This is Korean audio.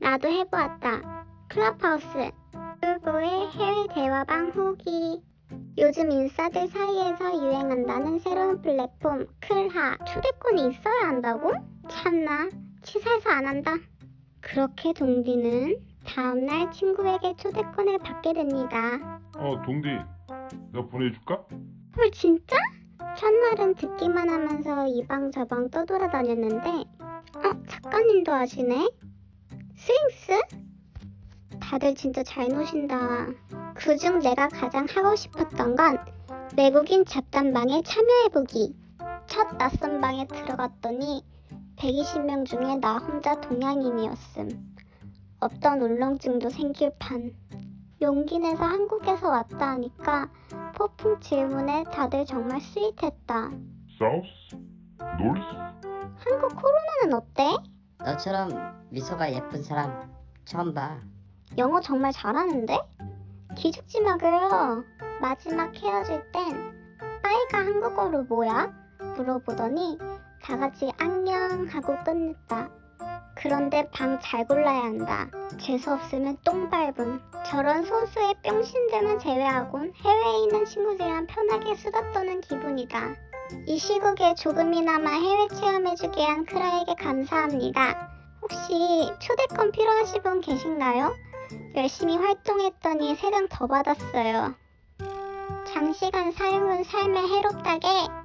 나도 해보았다. 클럽하우스. 꿀보의 해외 대화방 후기. 요즘 인싸들 사이에서 유행한다는 새로운 플랫폼 클하. 초대권이 있어야 한다고? 참나, 치사해서 안 한다. 그렇게 동디는 다음날 친구에게 초대권을 받게 됩니다. 동디, 내가 보내줄까? 헐, 진짜? 첫날은 듣기만 하면서 이방 저방 떠돌아다녔는데 작가님도 아시네? 스윙스? 다들 진짜 잘 노신다. 그중 내가 가장 하고 싶었던 건 외국인 잡담방에 참여해보기. 첫 낯선 방에 들어갔더니 120명 중에 나 혼자 동양인이었음. 없던 울렁증도 생길 판. 용기 내서 한국에서 왔다 하니까 폭풍 질문에 다들 정말 스윗했다. 사우스? 노스? 한국 코로나는 어때? 너처럼 미소가 예쁜 사람 처음 봐. 영어 정말 잘하는데? 기죽지 마 그려. 마지막 헤어질 땐 빠이가 한국어로 뭐야? 물어보더니 다같이 안녕 하고 끝냈다. 그런데 방 잘 골라야 한다. 재수없으면 똥 밟음. 저런 소수의 뿅신들만 제외하곤 해외에 있는 친구들이랑 편하게 수다 떠는 기분이다. 이 시국에 조금이나마 해외 체험해주게 한 크라에게 감사합니다. 혹시 초대권 필요하신 분 계신가요? 열심히 활동했더니 3명 더 받았어요. 장시간 사용은 삶에 해롭다게